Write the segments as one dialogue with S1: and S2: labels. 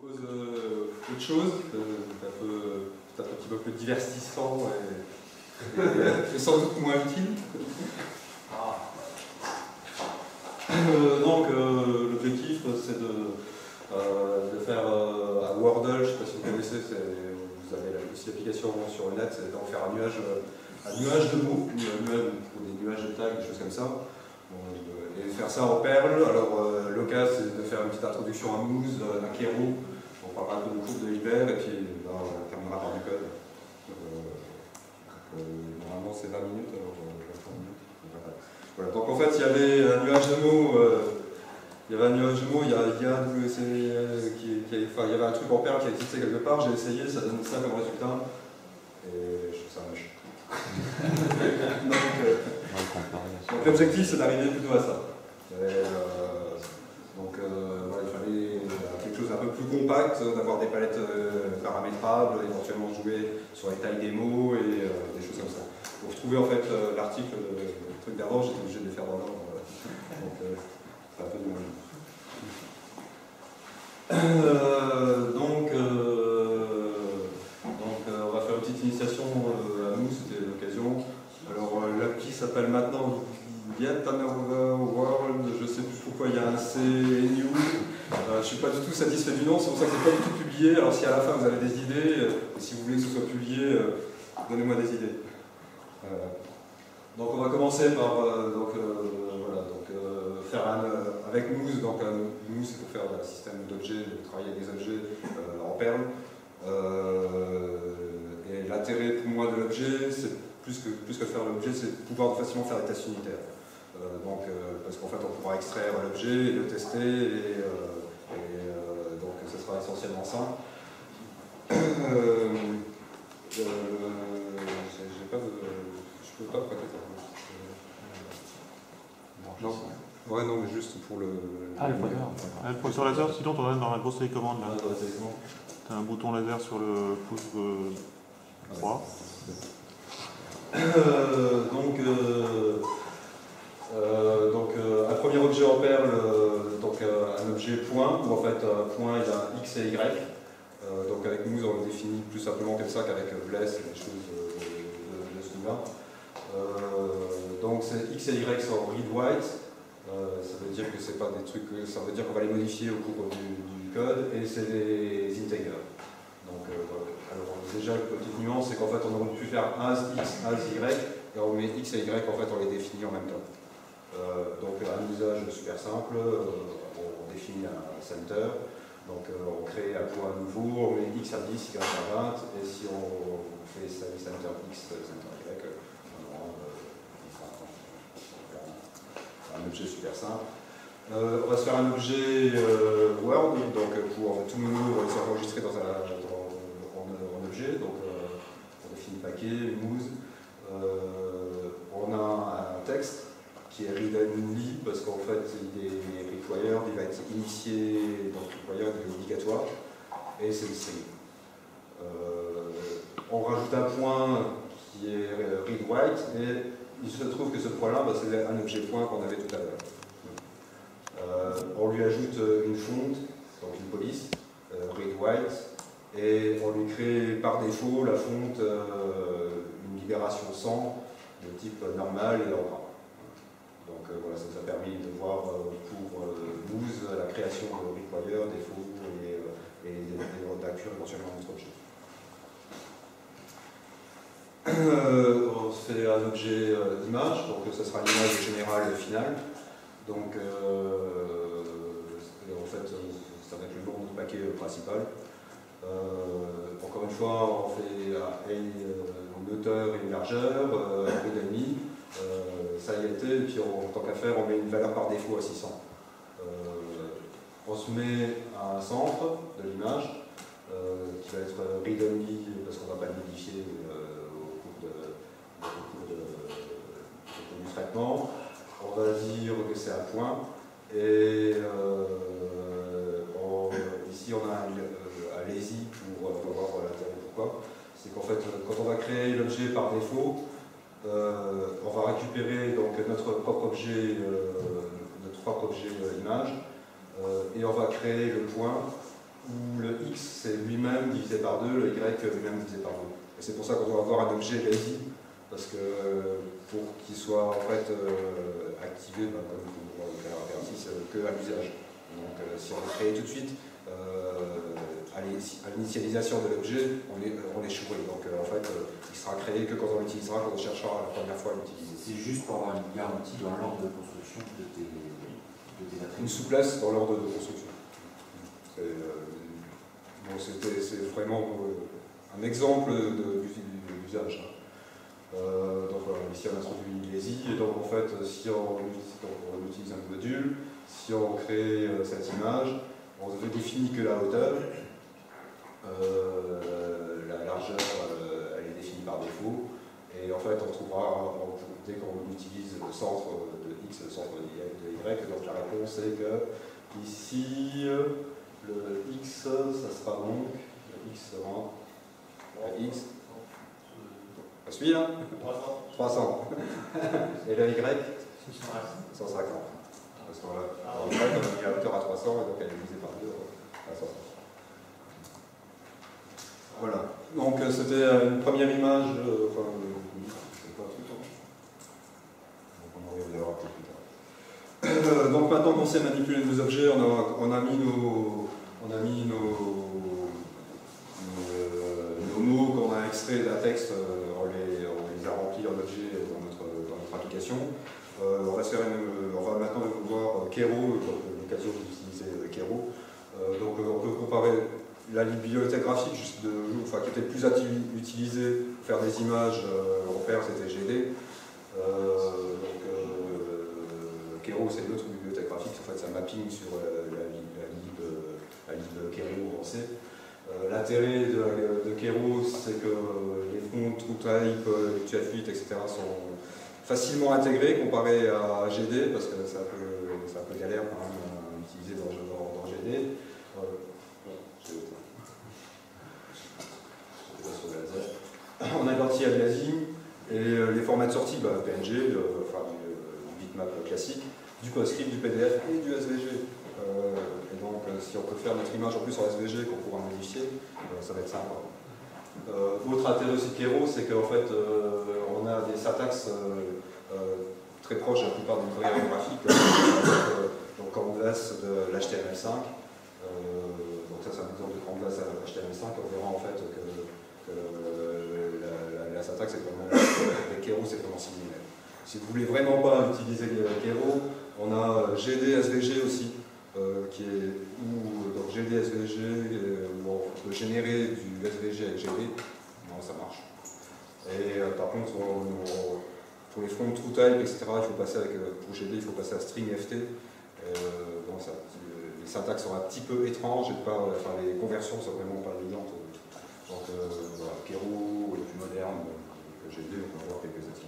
S1: propose autre chose, peut-être un petit peu plus divertissant et sans doute moins utile. Donc l'objectif c'est de faire un Wordle, je ne sais pas si vous connaissez, vous avez aussi l'application sur le net, c'est d'en faire un nuage de mots, ou des nuages de tags, des choses comme ça. Et faire ça en Perl. Alors l'occasion c'est de faire une petite introduction à Moose, à Kero, on parlera un peu de courbe de Hilbert et puis on terminera par du code. Normalement c'est 20 minutes, alors 20 minutes. Voilà. Donc en fait il y avait un nuage de mots, il y avait un truc en Perl qui existait quelque part, j'ai essayé, ça donne ça comme résultat, et je trouve ça moche. Donc l'objectif c'est d'arriver plutôt à ça. Voilà, il fallait quelque chose d'un peu plus compact, d'avoir des palettes paramétrables, éventuellement jouer sur les tailles des mots et des choses comme ça. Pour retrouver en fait l'article, le truc d'avant, j'étais obligé de les faire dans l'ordre. Donc c'est un peu du même. On va faire une petite initiation à nous, c'était l'occasion. Alors l'appli s'appelle maintenant Yet Another World, je ne sais plus pourquoi il y a un C et New. Je ne suis pas du tout satisfait du nom, c'est pour ça que c'est pas du tout publié. Alors si à la fin vous avez des idées, et si vous voulez que ce soit publié, donnez-moi des idées. Donc on va commencer par faire avec Moose. Donc Moose c'est pour faire un système d'objets, de travailler avec des objets en Perl. Et l'intérêt pour moi de l'objet, c'est plus que faire l'objet, c'est de pouvoir facilement faire des tests unitaires. Parce qu'en fait on pourra extraire l'objet et le tester, donc ce sera essentiellement ça. Je peux pas prêter ça. Non. Ouais, non, mais juste pour le.
S2: Le pointeur laser, sinon tu en as dans la grosse télécommande là. Tu as un bouton laser sur le pouce droit.
S1: Un premier objet en Perl, un objet point, où en fait point il a X et Y. Donc avec Moose on le définit plus simplement comme ça qu'avec Bless et des choses de ce niveau-là. Donc c'est X et Y sont read-write, ça veut dire que c'est pas des trucs, ça veut dire qu'on va les modifier au cours du code, et c'est des integers. Donc alors déjà une petite nuance, c'est qu'en fait on aurait pu faire as X, as Y, et on met X et Y, en fait on les définit en même temps. Donc un usage super simple, on définit un center, donc on crée un point nouveau, on met X à 10, Y à 20, et si on fait center X, center Y, un objet super simple. On va se faire un objet Word, donc pour tout nouveau s'enregistrer en objet, donc on définit paquet, Moose. On a un texte qui est read only parce qu'en fait il est required, il va être initié, donc required il est obligatoire, et c'est le string. On rajoute un point qui est read write, et il se trouve que ce point-là, c'est un objet point qu'on avait tout à l'heure. On lui ajoute une fonte, donc une police, read write, et on lui crée par défaut la fonte une libération sans de type normal et en gras. Donc voilà, ça nous a permis de voir pour Moose la création de require, défaut et d'inclure éventuellement notre objet. On fait un objet d'image, donc ce sera l'image générale finale. Donc en fait, ça va être le nom du paquet principal. Encore une fois, on fait une hauteur et une largeur, un peu d'ennemi, ça y était, et puis tant qu'à faire, on met une valeur par défaut à 600. On se met à un centre de l'image, qui va être read-only, parce qu'on ne va pas le modifier au cours du traitement. On va dire que c'est un point, et ici on a un lazy pour voir l'intérêt pourquoi. C'est qu'en fait, quand on va créer l'objet par défaut, on va récupérer donc notre propre objet image, et on va créer le point où le x c'est lui-même divisé par 2, le y lui-même divisé par 2. Et c'est pour ça qu'on doit avoir un objet lazy, parce que pour qu'il soit en fait activé, comme on va faire ici, que à l'usage. Donc si on le crée tout de suite, à l'initialisation de l'objet, on échouerait. Donc en fait, il sera créé que quand on l'utilisera, quand on cherchera la première fois à l'utiliser.
S3: C'est juste pour avoir une garantie dans l'ordre de construction de tes attributs.
S1: Une souplesse dans l'ordre de construction. C'est vraiment un exemple d'usage. Donc ici on introduit lazy, et donc en fait si on utilise un module, si on crée cette image, on ne définit que la hauteur, la largeur elle est définie par défaut, et en fait on trouvera, dès qu'on utilise le centre de x, le centre de y, donc la réponse est que ici le x ça sera donc, le x sera x, ça suit hein, 300. Et le y 150. Parce qu'on a mis la hauteur à 300 et donc elle est divisée par 2 à 150. Voilà. Donc c'était une première image. On y reviendra plus tard. Donc maintenant qu'on sait manipuler nos objets, on a mis nos mots qu'on a extraits d'un texte, on les a remplis en objet dans notre application. On va maintenant voir Kero, l'occasion d'utiliser Kero. Donc on peut comparer la bibliothèque graphique qui était le plus utilisée pour faire des images repères, c'était GD. Kero c'est l'autre bibliothèque graphique, en fait c'est un mapping sur la lib Kero en C. L'intérêt de Kero, c'est que les fonds TrueType, TF8, etc. sont facilement intégrés comparé à GD, parce que c'est un peu galère quand même à utiliser dans GD. On a l'anti-aliasing et les formats de sortie, PNG, du bitmap classique, du PostScript, du PDF et du SVG. Et donc, si on peut faire notre image en plus en SVG qu'on pourra modifier, ça va être sympa. Autre intérêt aussi de Kero, c'est qu'en fait, on a des syntaxes très proches de la plupart des librairies graphiques, donc Canvas de l'HTML5. Donc ça, c'est un exemple de Canvas à l'HTML5. On verra en fait que la syntaxe est vraiment, avec Kero, c'est vraiment similaire. Si vous voulez vraiment pas utiliser Kero, on a GD SVG aussi. Donc GD SVG, où on peut générer du SVG avec GD, ça marche. Et par contre, pour les fonds TrueType, etc., pour GD, il faut passer à StringFT. Les syntaxes sont un petit peu étranges, les conversions sont vraiment pas évidentes. Donc voilà, Kero, le plus moderne que GD, on peut voir quelques exemples.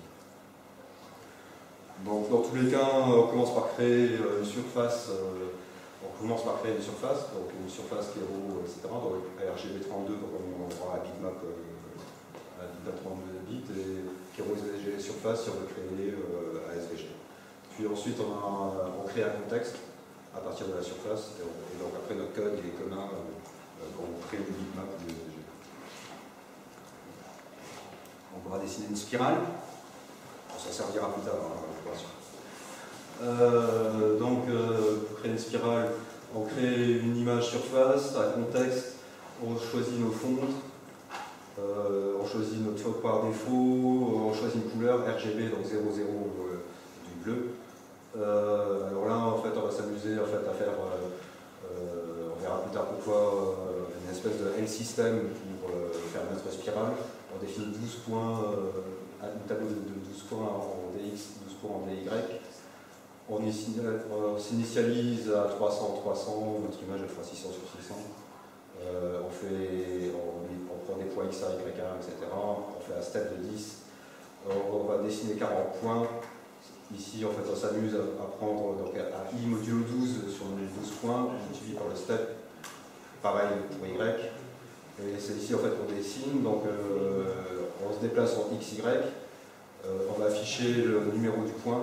S1: Donc dans tous les cas, on commence par créer une surface. On commence par créer une surface, donc une surface Kero, etc. Donc RGB32, donc on aura un bitmap à 32 bits, et Kero SVG surface si on veut créer un SVG. Puis ensuite on crée un contexte à partir de la surface, et donc après notre code il est commun quand on crée le bitmap du SVG. On pourra dessiner une spirale, on s'en servira plus tard, bien sûr. Pour créer une spirale, on crée une image surface, un contexte, on choisit nos fontes, on choisit notre faute par défaut, on choisit une couleur RGB, donc 00 du bleu. Alors là, en fait, on va s'amuser à faire, on verra plus tard pourquoi, une espèce de L-system pour faire notre spirale. On définit 12 points, un tableau de 12 points en DX, 12 points en DY. On s'initialise à 300, 300, notre image elle fera 600 sur 600. On prend des points XA, YA, etc. On fait un step de 10. On va dessiner 40 points. Ici, en fait, on s'amuse à prendre un I modulo 12 sur les 12 points, multiplié par le step. Pareil pour Y. Et c'est ici en fait qu'on dessine. Donc, on se déplace en XY. On va afficher le numéro du point.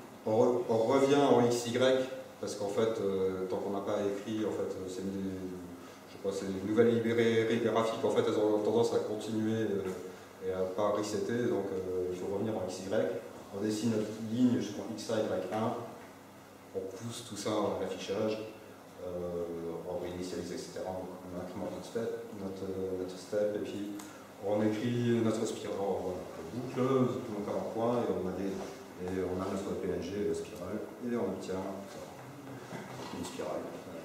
S1: On revient en XY, parce qu'en fait, tant qu'on n'a pas écrit, en fait, crois que c'est une nouvelle librairie graphique, en fait elles ont tendance à continuer et à ne pas resetter, donc il faut revenir en XY. On dessine notre ligne jusqu'en XY1, on pousse tout ça en affichage, on réinitialise, etc. On incrémente notre step, et puis on écrit notre spirale, voilà, boucle, tout encore en point, et on a notre PNG, la spirale, et on obtient une spirale.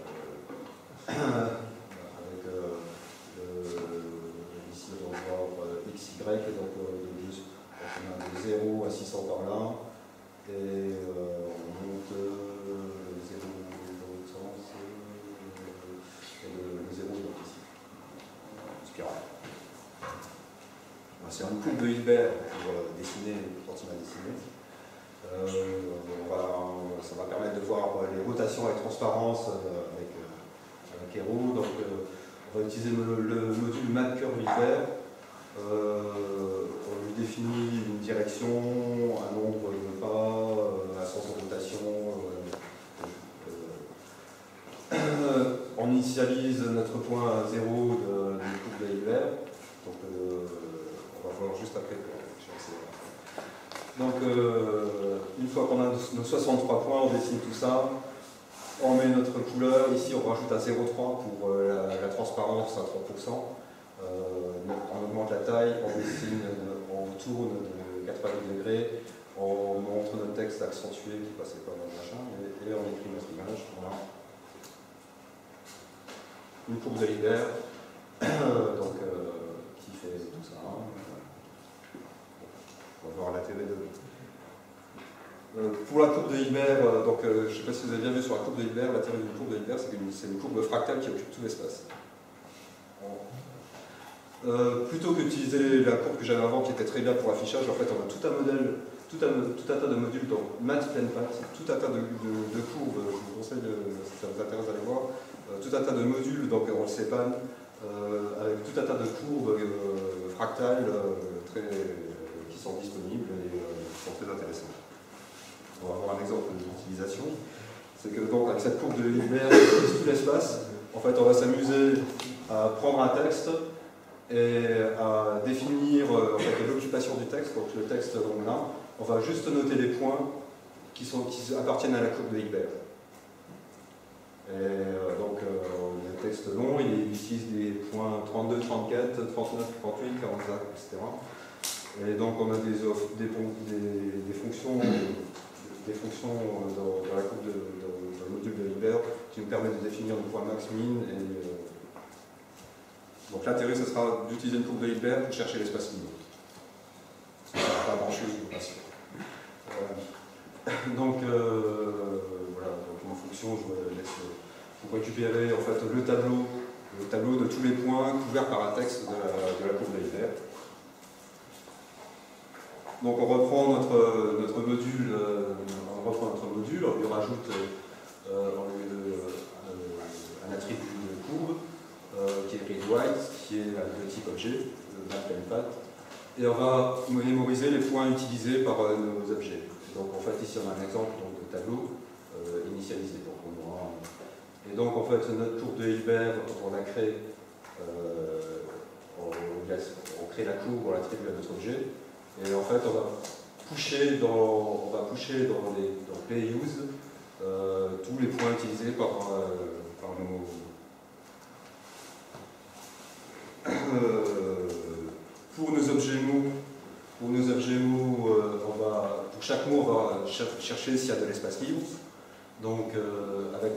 S1: Avec ici on va voir XY, et donc on a de 0 à 600 par là, et on monte 0 dans l'autre sens, et le 0 donc ici. Spirale. C'est une courbe de Hilbert pour dessiner quand il m'a dessiné. Ça va permettre de voir les rotations avec transparence avec Hero. Donc, on va utiliser le module MapCurve Hilbert. On lui définit une direction, un nombre de pas, un sens de rotation. On initialise notre point à 0 d'une courbe de Hilbert. Donc, on va voir juste après. Donc, une fois qu'on a nos 63 points, on dessine tout ça. On met notre couleur. Ici, on rajoute à 0,3 pour la transparence à 30%. On augmente la taille, on dessine, on tourne de 90 degrés. On montre notre texte accentué qui passait pas dans le machin. Et on écrit notre image. Voilà. Une courbe de Hilbert. Donc, qui fait tout ça. On va voir l'intérêt de... pour la courbe de Hilbert, je ne sais pas si vous avez bien vu sur la courbe de Hilbert, l'intérêt d'une courbe de Hilbert, c'est que c'est une courbe fractale qui occupe tout l'espace. Plutôt qu'utiliser la courbe que j'avais avant, qui était très bien pour l'affichage, en fait, on a tout un modèle, tout un tas de modules dans MatPlanePath, tout un tas de courbes, je vous conseille, si ça vous intéresse d'aller voir, tout un tas de modules, donc on le sépane, avec tout un tas de courbes fractales qui sont disponibles et qui sont très intéressantes. On va voir un exemple d'utilisation. C'est que donc avec cette courbe de Hilbert qui utilise tout l'espace, en fait on va s'amuser à prendre un texte et à définir en fait, l'occupation du texte. Donc le texte donc là, on va juste noter les points qui appartiennent à la courbe de Hilbert. Et donc le texte long, il utilise des points 32, 34, 39, 38, 45, etc. Et donc on a des fonctions dans la courbe dans le module de Hilbert qui nous permet de définir le point max min. Donc l'intérêt ce sera d'utiliser une courbe de Hilbert pour chercher l'espace min. Ça ne sert pas grand chose de passer. Donc voilà, donc une fonction, je vous laisse pour récupérer en fait le tableau de tous les points couverts par un texte de la courbe de Hilbert. Donc on reprend notre module, on lui rajoute un attribut de courbe qui est readWhite, qui est de type objet, MapPlanePath, et on va mémoriser les points utilisés par nos objets. Donc en fait ici on a un exemple de tableau initialisé. Et donc en fait notre courbe de Hilbert, on la crée, on crée la courbe, on l'attribue à notre objet. Et en fait, on va pusher dans PayUse tous les points utilisés par nos... pour nos objets mots, pour chaque mot, on va chercher s'il y a de l'espace libre. Donc, avec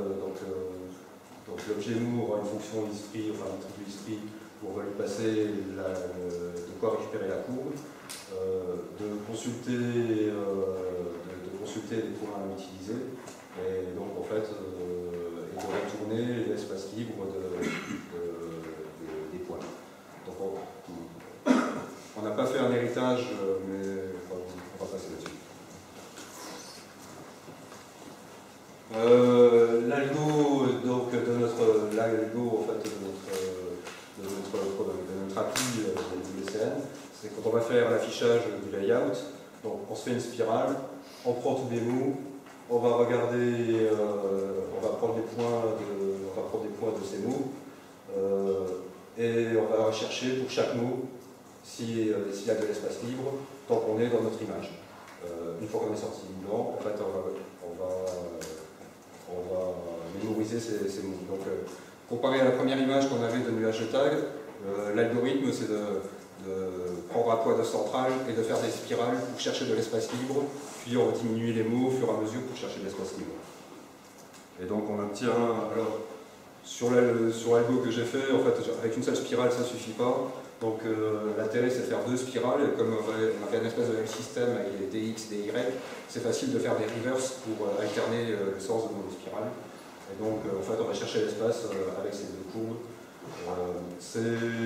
S1: l'objet mot aura une fonction isFree, enfin un attribut isFree, où on va lui passer de quoi récupérer la courbe. De consulter les points à utiliser et donc en fait et de retourner l'espace libre des points. Donc on n'a pas fait un héritage, mais on va passer là-dessus. L'algo donc de notre appli de WCN, c'est quand on va faire l'affichage du layout, donc on se fait une spirale, on prend tous les mots, on va regarder, on va prendre des points de ces mots, Et on va rechercher pour chaque mot s'il y a de l'espace libre tant qu'on est dans notre image. Une fois qu'on est sorti du blanc, en fait, on va mémoriser ces mots. Donc, comparé à la première image qu'on avait de nuage de tag, l'algorithme c'est de prendre un point de centrale et de faire des spirales pour chercher de l'espace libre, puis on va diminuer les mots au fur et à mesure pour chercher de l'espace libre. Et donc on obtient, alors sur l'algo que j'ai fait, en fait avec une seule spirale ça ne suffit pas. Donc l'intérêt c'est de faire deux spirales, et comme on avait une espèce de système avec des dx, des y, c'est facile de faire des reverse pour alterner le sens de nos spirales. Et donc en fait on va chercher l'espace avec ces deux courbes. C'est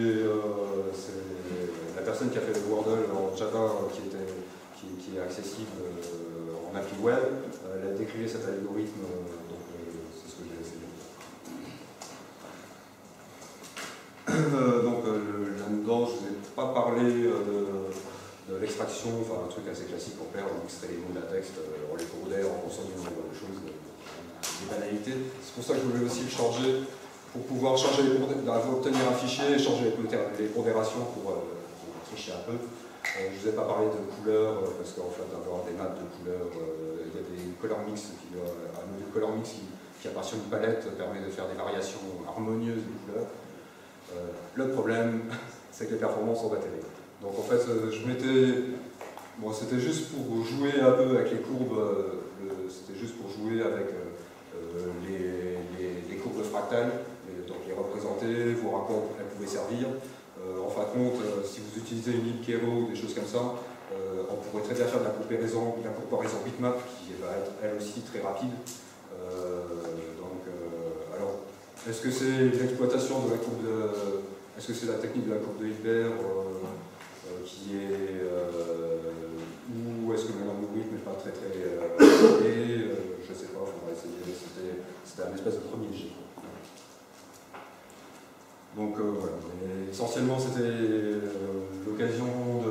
S1: la personne qui a fait le Wordle en Java qui est accessible en appli web. Elle a décrit cet algorithme, donc c'est ce que j'ai essayé de faire. Donc là-dedans, je ne vous ai pas parlé de l'extraction, enfin un truc assez classique pour faire, on extrait les mots d'un texte, on les codait en fonction du nombre de choses, des banalités. C'est pour ça que je voulais aussi le changer, pour pouvoir changer obtenir un fichier et changer les pondérations pour tricher un peu. Je ne vous ai pas parlé de couleurs, parce qu'en fait, avoir des maps de couleurs, il y a des color mix, un module color mix qui à partir d'une palette permet de faire des variations harmonieuses des couleurs. Le problème, c'est que les performances sont pas terribles. Donc en fait, je mettais... Bon, c'était juste pour jouer un peu avec les courbes, c'était juste pour jouer avec les courbes fractales, donc les représenter, voir à quoi elles pouvaient servir. En fin de compte, si vous utilisez une libkero ou des choses comme ça, on pourrait très bien faire de la comparaison bitmap qui va être elle aussi très rapide. Alors, est-ce que c'est l'exploitation de la courbe de... Est-ce que c'est la technique de la courbe de Hilbert qui est... ou est-ce que l'algorithme n'est pas très et je ne sais pas, il faudra essayer. C'était un espèce de premier G. Donc voilà, mais essentiellement c'était l'occasion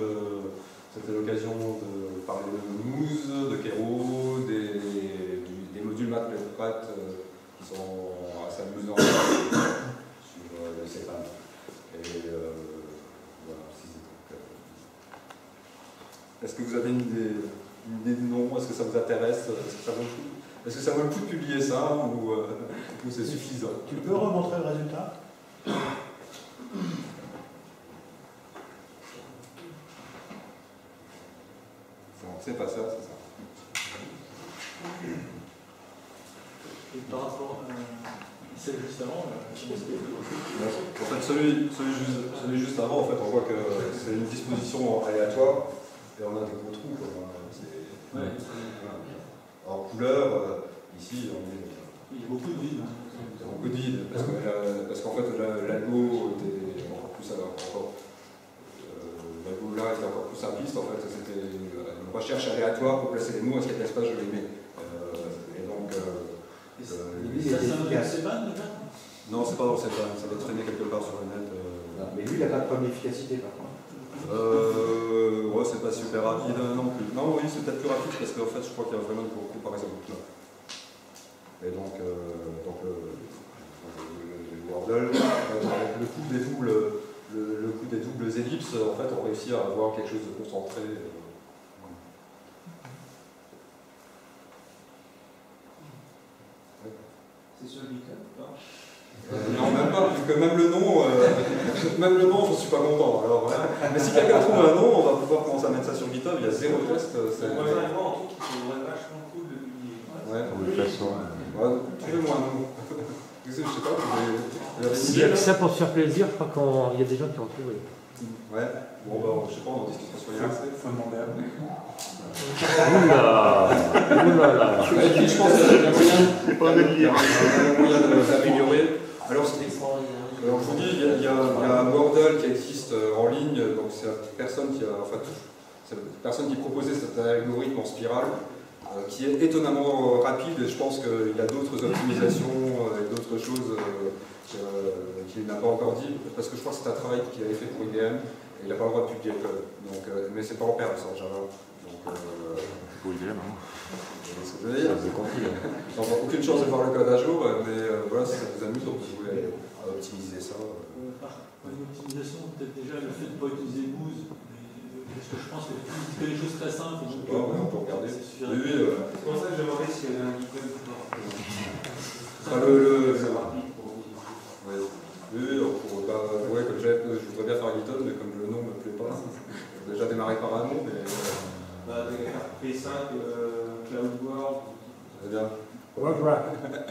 S1: de parler de Moose, de Kero, des modules Matplotlib qui sont assez amusants sur le CPAN. Et voilà. Est-ce que vous avez une idée de nom? Est-ce que ça vous intéresse? Est-ce que ça vaut le coup de publier ça ou c'est suffisant?
S4: Tu peux remontrer le résultat?
S1: C'est pas ça, c'est ça.
S4: Et par rapport à celle juste avant,
S1: en fait, celui juste avant, en fait, on voit que c'est une disposition aléatoire et on a des gros trous.
S4: Ouais.
S1: En couleur, ici, on est.
S4: Il y a beaucoup de vide.
S1: Il y a beaucoup de vide, parce qu'en fait, l'algo était encore plus l'algo là était encore plus simpliste. En fait, c'était une recherche aléatoire pour placer les mots, est-ce qu'il y a de l'espace, je les mets. Et donc.
S4: Ça, c'est un autre CPAN, déjà?
S1: Non, c'est pas dans CPAN, ça va traîner quelque part sur le net.
S3: Mais lui, il n'a pas de bonne efficacité, par contre.
S1: Ouais, c'est pas super rapide non plus. Non, oui, c'est peut-être plus rapide parce qu'en fait, je crois qu'il y a vraiment une comparaison de là. Et donc le Wordle, avec le coup des doubles ellipses, en fait, on réussit à avoir quelque chose de concentré.
S4: C'est sur GitHub, pas?
S1: Non, même pas, vu que même le nom, j'en suis pas content. Alors, mais si quelqu'un trouve un nom, on va pouvoir commencer à mettre ça sur GitHub, il y a zéro test.
S4: C'est vraiment un truc qui serait vachement cool de publier.
S1: Ouais, trouvez-moi un nom. Je sais pas,
S5: s'il y a que ça pour se faire plaisir, je crois qu'il y a des gens qui ont trouvé.
S1: Ouais, bon, bah, je sais pas, on en discutera sur les accès.
S4: Faut demander à vous.
S5: Oulala.
S1: Et puis je pense qu'il y a moyen d'améliorer. Alors je vous dis, il y a un Wordle qui existe en ligne, donc c'est la personne qui proposait cet algorithme en spirale, qui est étonnamment rapide, et je pense qu'il y a d'autres optimisations et d'autres choses qu'il n'a pas encore dit, parce que je crois que c'est un travail qu'il avait fait pour IBM, et il n'a pas le droit de publier le code. Donc, mais c'est pas en Perl, ça, en Java. Donc,
S2: Pour IBM, hein.
S1: c'est ce que je veux dire. Donc, aucune chance de voir le code à jour, mais voilà, si ça vous amuse, donc vous pouvez optimiser ça.
S4: Une optimisation, peut-être déjà le fait de ne pas utiliser Moose, parce que je pense que les choses très simples.
S1: Je sais pas, on peut regarder.
S4: C'est
S6: pour ça que je demandais s'il y avait un icône pour
S1: c'est
S6: rapide pour
S1: oui, comme je voudrais bien faire GitHub, mais comme le nom ne me plaît pas, j'ai déjà démarré par un nom, mais.
S6: des cartes P5, CloudWorld.
S1: Très bien.
S5: WordWrap.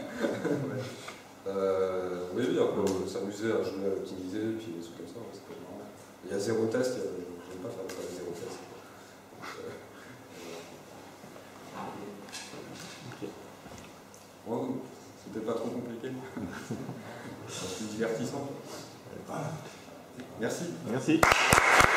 S1: Oui, on peut s'amuser à jouer à l'optimiser, puis des trucs comme ça, ouais, c'est pas marrant. Il y a zéro test, j'aime pas faire zéro test. Wow, c'était pas trop compliqué. C'est divertissant. Merci.
S2: Merci.